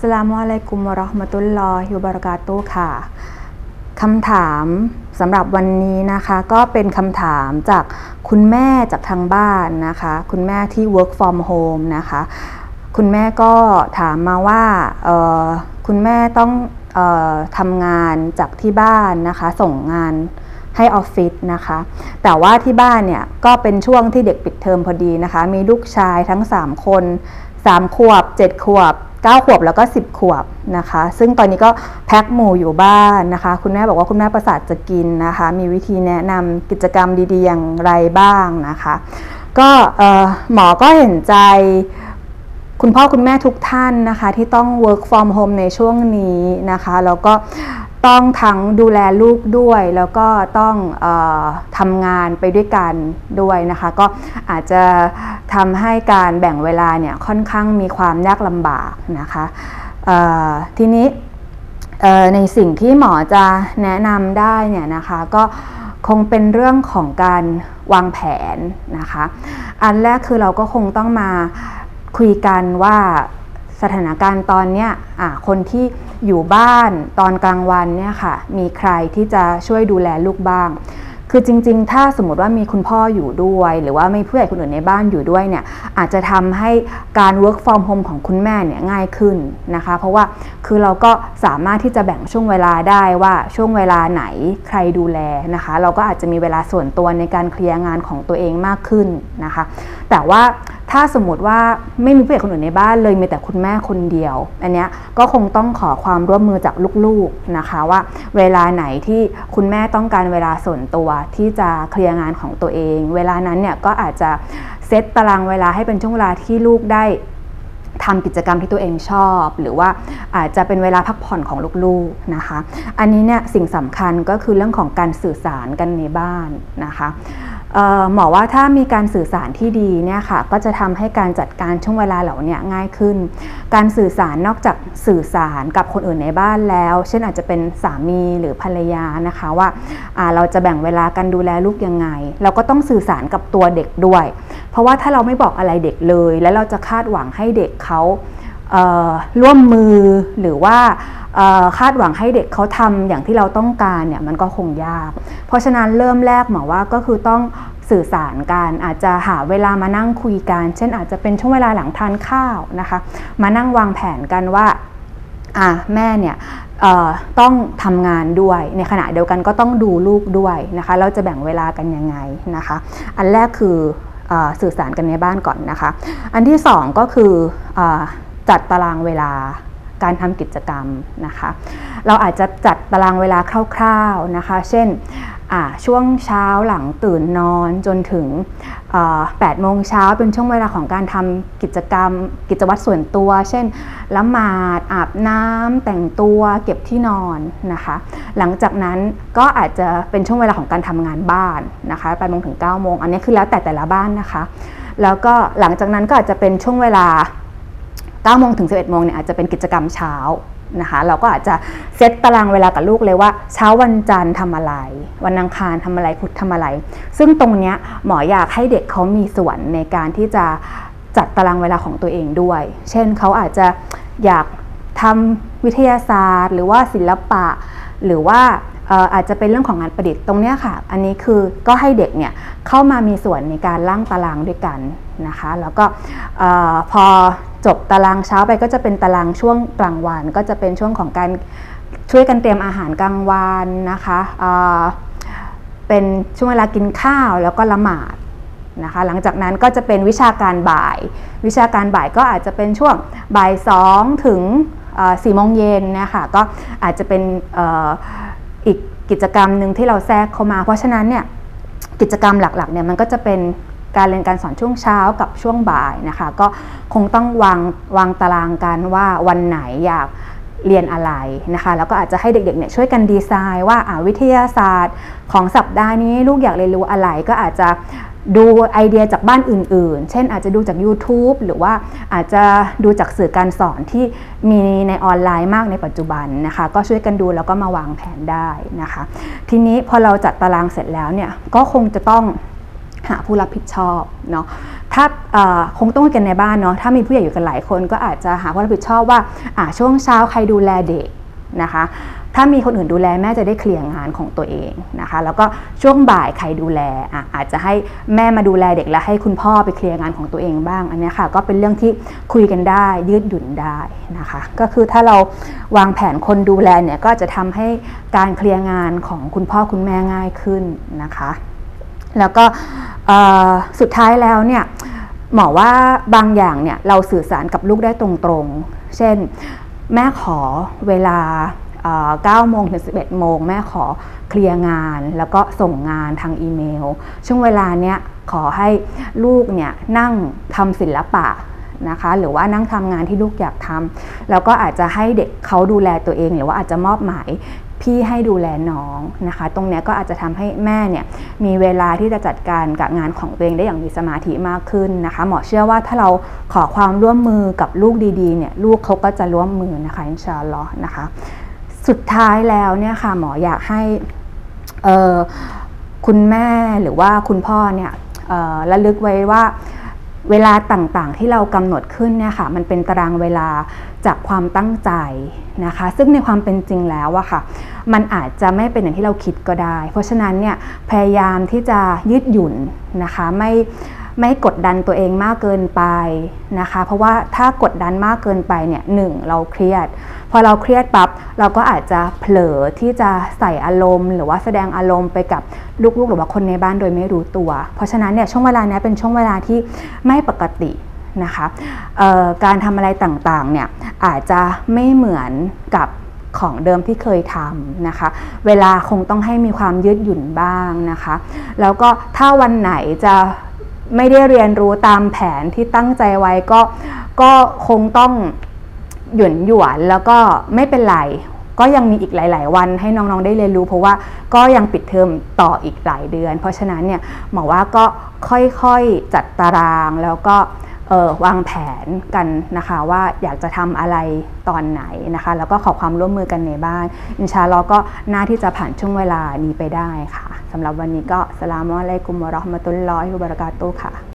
สลามุอะลัยกุมวะเราะห์มะตุลลอฮิวะบะเราะกาตุฮ์ค่ะคำถามสำหรับวันนี้นะคะก็เป็นคำถามจากคุณแม่จากทางบ้านนะคะคุณแม่ที่ work from home นะคะคุณแม่ก็ถามมาว่าคุณแม่ต้องทำงานจากที่บ้านนะคะส่งงานให้ออฟฟิศนะคะแต่ว่าที่บ้านเนี่ยก็เป็นช่วงที่เด็กปิดเทอมพอดีนะคะมีลูกชายทั้ง3คน3 ขวบ7 ขวบ9 ขวบแล้วก็10 ขวบนะคะซึ่งตอนนี้ก็แพ็คหมู่อยู่บ้านนะคะคุณแม่บอกว่าคุณแม่ประสาทจะกินนะคะมีวิธีแนะนำกิจกรรมดีๆอย่างไรบ้างนะคะก็หมอก็เห็นใจคุณพ่อคุณแม่ทุกท่านนะคะที่ต้อง work from home ในช่วงนี้นะคะแล้วก็ต้องทั้งดูแลลูกด้วยแล้วก็ต้องทำงานไปด้วยกันด้วยนะคะก็อาจจะทำให้การแบ่งเวลาเนี่ยค่อนข้างมีความยากลำบากนะคะทีนี้ในสิ่งที่หมอจะแนะนำได้เนี่ยนะคะก็คงเป็นเรื่องของการวางแผนนะคะอันแรกคือเราก็คงต้องมาคุยกันว่าสถานการณ์ตอนเนี้ยคนที่อยู่บ้านตอนกลางวันเนี่ยค่ะมีใครที่จะช่วยดูแลลูกบ้างคือจริงๆถ้าสมมติว่ามีคุณพ่ออยู่ด้วยหรือว่ามีผู้ใหญ่คนอื่นในบ้านอยู่ด้วยเนี่ยอาจจะทำให้การ work from home ของคุณแม่เนี่ยง่ายขึ้นนะคะเพราะว่าคือเราก็สามารถที่จะแบ่งช่วงเวลาได้ว่าช่วงเวลาไหนใครดูแลนะคะเราก็อาจจะมีเวลาส่วนตัวในการเคลียร์งานของตัวเองมากขึ้นนะคะแต่ว่าถ้าสมมติว่าไม่มีผู้ใหญ่คนอื่นในบ้านเลยมีแต่คุณแม่คนเดียวอันเนี้ยก็คงต้องขอความร่วมมือจากลูกๆนะคะว่าเวลาไหนที่คุณแม่ต้องการเวลาส่วนตัวที่จะเคลียร์งานของตัวเองเวลานั้นเนี่ยก็อาจจะเซตตารางเวลาให้เป็นช่วงเวลาที่ลูกได้ทำกิจกรรมที่ตัวเองชอบหรือว่าอาจจะเป็นเวลาพักผ่อนของลูกๆนะคะอันนี้เนี่ยสิ่งสำคัญก็คือเรื่องของการสื่อสารกันในบ้านนะคะหมอว่าถ้ามีการสื่อสารที่ดีเนี่ยค่ะก็จะทำให้การจัดการช่วงเวลาเหล่านี้ง่ายขึ้นการสื่อสารนอกจากสื่อสารกับคนอื่นในบ้านแล้วเช่นอาจจะเป็นสามีหรือภรรยานะคะว่าเราจะแบ่งเวลากันดูแลลูกยังไงเราก็ต้องสื่อสารกับตัวเด็กด้วยเพราะว่าถ้าเราไม่บอกอะไรเด็กเลยแล้วเราจะคาดหวังให้เด็กเขาร่วมมือหรือว่าคาดหวังให้เด็กเขาทำอย่างที่เราต้องการเนี่ยมันก็คงยากเพราะฉะนั้นเริ่มแรกหมอว่าก็คือต้องสื่อสารกันอาจจะหาเวลามานั่งคุยกันเช่นอาจจะเป็นช่วงเวลาหลังทานข้าวนะคะมานั่งวางแผนกันว่าแม่เนี่ยต้องทำงานด้วยในขณะเดียวกันก็ต้องดูลูกด้วยนะคะเราจะแบ่งเวลากันยังไงนะคะอันแรกคือสื่อสารกันในบ้านก่อนนะคะอันที่สองก็คือจัดตารางเวลาการทำกิจกรรมนะคะเราอาจจะจัดตารางเวลาคร่าวๆนะคะเช่นช่วงเช้าหลังตื่นนอนจนถึง8 โมงเช้าเป็นช่วงเวลาของการทำกิจกรรมกิจวัตรส่วนตัวเช่นละหมาดอาบน้ำแต่งตัวเก็บที่นอนนะคะหลังจากนั้นก็อาจจะเป็นช่วงเวลาของการทำงานบ้านนะคะ8 โมงถึง 9 โมงอันนี้คือแล้วแต่ละบ้านนะคะแล้วก็หลังจากนั้นก็อาจจะเป็นช่วงเวลา9 โมงถึง 11 โมงเนี่ยอาจจะเป็นกิจกรรมเช้านะคะเราก็อาจจะเซตตารางเวลากับลูกเลยว่าเช้าวันจันทร์ทำอะไรวันอังคารทำอะไรพุธทำอะไรซึ่งตรงนี้หมออยากให้เด็กเขามีส่วนในการที่จะจัดตารางเวลาของตัวเองด้วยเช่นเขาอาจจะอยากทำวิทยาศาสตร์หรือว่าศิลปะหรือว่าอาจจะเป็นเรื่องของงานประดิษฐ์ตรงนี้ค่ะอันนี้คือก็ให้เด็กเนี่ยเข้ามามีส่วนในการร่างตารางด้วยกันนะคะแล้วก็พอจบตารางเช้าไปก็จะเป็นตารางช่วงกลางวันก็จะเป็นช่วงของการช่วยกันเตรียมอาหารกลางวันนะคะเป็นช่วงเวลากินข้าวแล้วก็ละหมาดนะคะหลังจากนั้นก็จะเป็นวิชาการบ่ายวิชาการบ่ายก็อาจจะเป็นช่วงบ่าย 2 ถึง 4 โมงเย็นนะคะก็อาจจะเป็นอีกกิจกรรมหนึ่งที่เราแทรกเข้ามาเพราะฉะนั้นเนี่ยกิจกรรมหลักๆเนี่ยมันก็จะเป็นการเรียนการสอนช่วงเช้ากับช่วงบ่ายนะคะก็คงต้องวางตารางกันว่าวันไหนอยากเรียนอะไรนะคะแล้วก็อาจจะให้เด็กๆเนี่ยช่วยกันดีไซน์ว่าวิทยาศาสตร์ของสัปดาห์นี้ลูกอยากเรียนรู้อะไรก็อาจจะดูไอเดียจากบ้านอื่นๆเช่นอาจจะดูจาก YouTube หรือว่าอาจจะดูจากสื่อการสอนที่มีในออนไลน์มากในปัจจุบันนะคะก็ช่วยกันดูแล้วก็มาวางแผนได้นะคะทีนี้พอเราจัดตารางเสร็จแล้วเนี่ยก็คงจะต้องหาผู้รับผิดชอบเนาะถ้าคงต้องกันในบ้านเนาะถ้ามีผู้ใหญ่อยู่กันหลายคนก็อาจจะหาความรับผิดชอบว่าช่วงเช้าใครดูแลเด็กนะคะถ้ามีคนอื่นดูแลแม่จะได้เคลียร์งานของตัวเองนะคะแล้วก็ช่วงบ่ายใครดูแลอาจจะให้แม่มาดูแลเด็กแล้วให้คุณพ่อไปเคลียร์งานของตัวเองบ้างอันนี้ค่ะก็เป็นเรื่องที่คุยกันได้ยืดหยุ่นได้นะคะก็คือถ้าเราวางแผนคนดูแลเนี่ยก็จะทำให้การเคลียร์งานของคุณพ่อคุณแม่ง่ายขึ้นนะคะแล้วก็สุดท้ายแล้วเนี่ยหมอว่าบางอย่างเนี่ยเราสื่อสารกับลูกได้ตรงๆเช่นแม่ขอเวลา9 โมงถึง 11 โมงแม่ขอเคลียร์งานแล้วก็ส่งงานทางอีเมลช่วงเวลาเนี้ยขอให้ลูกเนี่ยนั่งทำศิลปะนะคะหรือว่านั่งทำงานที่ลูกอยากทำแล้วก็อาจจะให้เด็กเขาดูแลตัวเองหรือว่าอาจจะมอบหมายพี่ให้ดูแลน้องนะคะตรงนี้ก็อาจจะทำให้แม่เนี่ยมีเวลาที่จะจัดการกับงานของตัวเองได้อย่างมีสมาธิมากขึ้นนะคะหมอเชื่อว่าถ้าเราขอความร่วมมือกับลูกดีๆเนี่ยลูกเขาก็จะร่วมมือนะคะอินชาอัลลอฮ์นะคะสุดท้ายแล้วเนี่ยค่ะหมออยากให้คุณแม่หรือว่าคุณพ่อเนี่ยระลึกไว้ว่าเวลาต่างๆที่เรากำหนดขึ้นเนี่ยค่ะมันเป็นตารางเวลาจากความตั้งใจนะคะซึ่งในความเป็นจริงแล้วอะค่ะมันอาจจะไม่เป็นอย่างที่เราคิดก็ได้เพราะฉะนั้นเนี่ยพยายามที่จะยืดหยุ่นนะคะไม่กดดันตัวเองมากเกินไปนะคะเพราะว่าถ้ากดดันมากเกินไปเนี่ยเราเครียดพอเราเครียดปั๊บเราก็อาจจะเผลอที่จะใส่อารมณ์หรือว่าแสดงอารมณ์ไปกับลูกๆหรือว่าคนในบ้านโดยไม่รู้ตัวเพราะฉะนั้นเนี่ยช่วงเวลานี้เป็นช่วงเวลาที่ไม่ปกตินะคะการทำอะไรต่างๆเนี่ยอาจจะไม่เหมือนกับของเดิมที่เคยทำนะคะเวลาคงต้องให้มีความยืดหยุ่นบ้างนะคะแล้วก็ถ้าวันไหนจะไม่ได้เรียนรู้ตามแผนที่ตั้งใจไว้ก็คงต้องหยวนแล้วก็ไม่เป็นไรก็ยังมีอีกหลายๆวันให้น้องๆได้เรียนรู้เพราะว่าก็ยังปิดเทอมต่ออีกหลายเดือนเพราะฉะนั้นเนี่ยหมอว่าก็ค่อยๆจัดตารางแล้วก็วางแผนกันนะคะว่าอยากจะทำอะไรตอนไหนนะคะแล้วก็ขอความร่วมมือกันในบ้านอินชาอัลลอฮ์ก็น่าที่จะผ่านช่วงเวลานี้ไปได้ค่ะสำหรับวันนี้ก็อัสสลามุอะลัยกุมวะเราะห์มะตุลลอฮิวะบะเราะกาตุฮ์ค่ะ